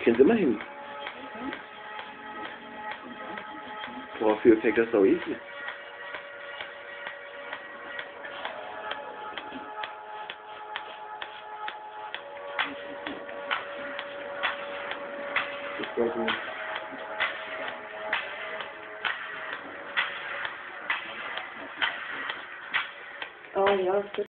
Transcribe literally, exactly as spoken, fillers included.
kriegen sie immer hin. Boah, für Effekt das ist auch easy. Oh ja,